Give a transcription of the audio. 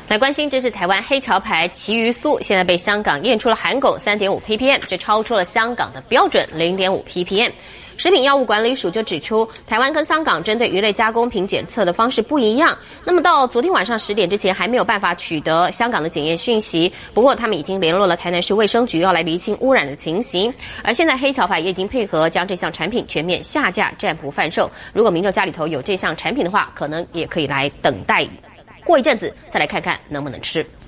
来关心，这是台湾黑桥牌旗鱼酥，现在被香港验出了含汞3.5 ppm， 这超出了香港的标准0.5 ppm。食品药物管理署就指出，台湾跟香港针对鱼类加工品检测的方式不一样。那么到昨天晚上10点之前，还没有办法取得香港的检验讯息。不过他们已经联络了台南市卫生局，要来厘清污染的情形。而现在黑桥牌也已经配合将这项产品全面下架，暂不贩售。如果民众家里头有这项产品的话，可能也可以来等待。过一阵子再来看看能不能吃。